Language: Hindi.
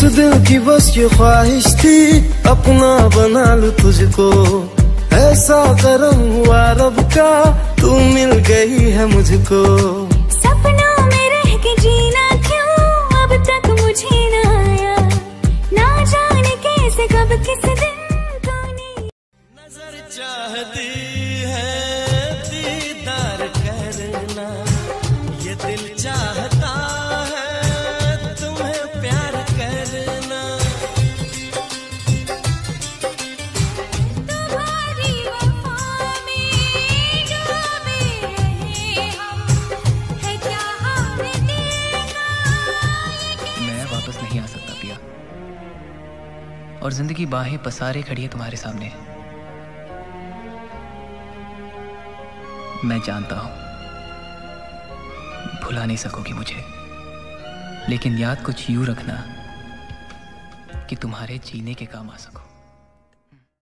दिल की बस ये ख्वाहिश थी, अपना बना लूं तुझको। ऐसा करम हुआ रब का, तू मिल गई है मुझको। सपनों में रह के जीना क्यों अब तक मुझे न आया, ना जाने कैसे कब किस दिन तूने। नजर चाहती है दीदार करना, ये दिल चाहता है तुम्हें प्यार करना। तुम्हारी वफा में डूबे रहे हम, है क्या हाल दिल का। मैं वापस नहीं आ सकता पिया, और जिंदगी बाहें पसारे खड़ी है तुम्हारे सामने। मैं जानता हूं भुला नहीं सकोगी मुझे, लेकिन याद कुछ यूं रखना कि तुम्हारे जीने के काम आ सको।